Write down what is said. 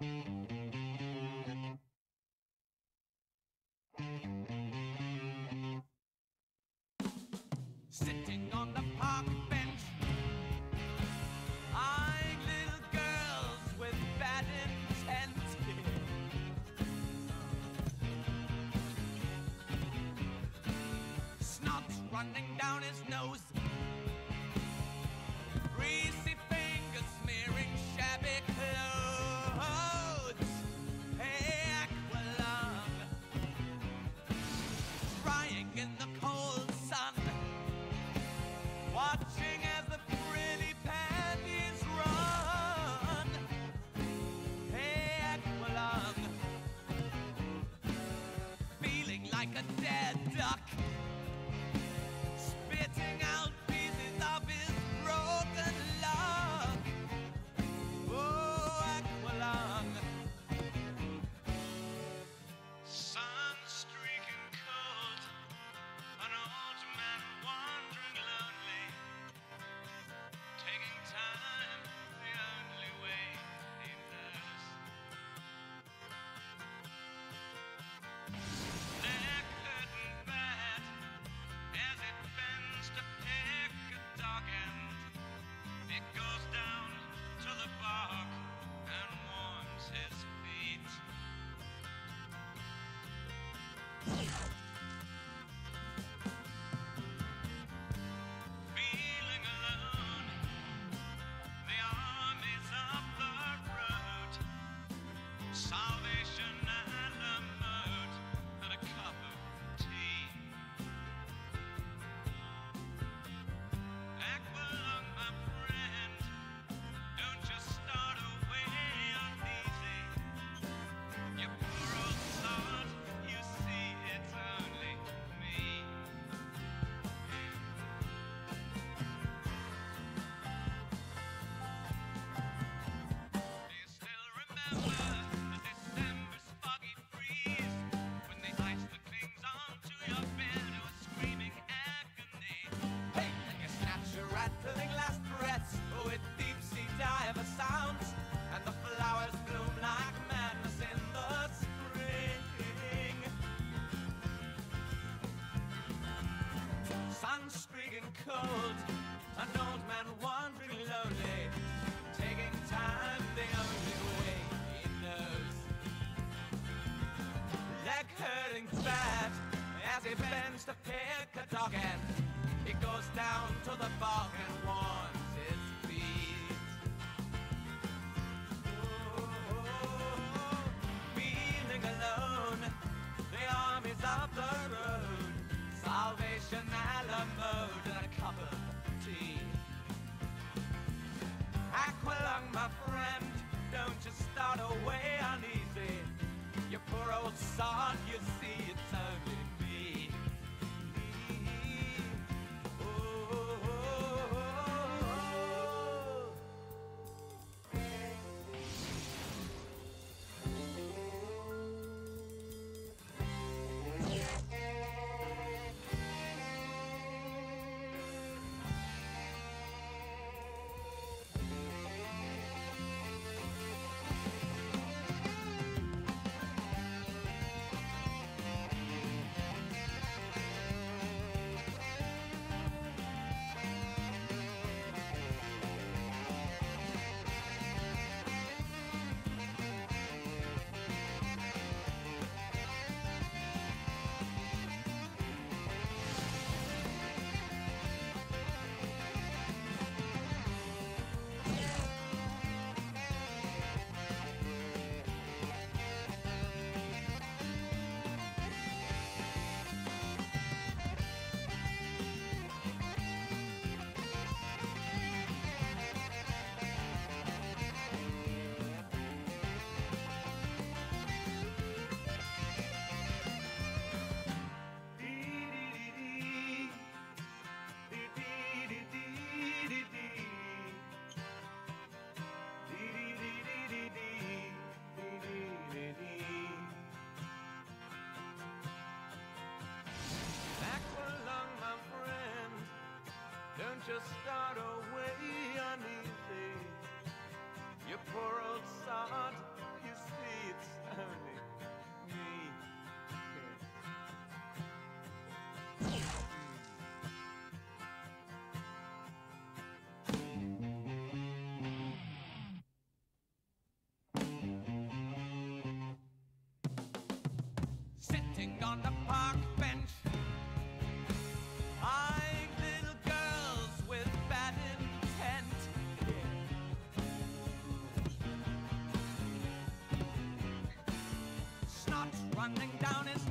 Sitting on the park bench, eyeing little girls with bad intent. Snot running down his nose, greasy fingers smearing shabby clothes. Hey, Aqualung, drying in the cold sun, watching as the pretty panties run. Hey, Aqualung, feeling like a dead duck, spitting out pieces of his broken luck. Oh, Aqualung, sun streaking cold, an old man wandering lonely, taking time the only way he knows. Neck hurting bad as it bends to pick a dog end. It goes down to the bark and warms his feet. Feeling alone, the armies of the road, salvation and a mode and a cup of tea. Aqualung, my friend, don't just start away uneasy. You poor old sod, you see it's only me. Do you still remember the December's foggy breeze, when the ice that clings onto your bed was screaming agony? Hey, and you snatch your rattling last breaths with deep sea diver sounds, and the flowers bloom like madness in the spring. Sun streaking cold, an old man wandering lonely, taking time the only way he knows. Leg hurting bad as he bends to pick a dog end. He goes down to the bog and warms his feet. Oh, feeling alone, the armies of the road, salvation and a mode and a cup of tea. Aqualung, my friend, don't just start away uneasy. You poor old sod, you see it's only me. Oh, oh, oh, Don't just start away uneasy. You poor old sod, you see it's only me. Sitting on the park bench, eyeing little girls with bad intent. Snot running down his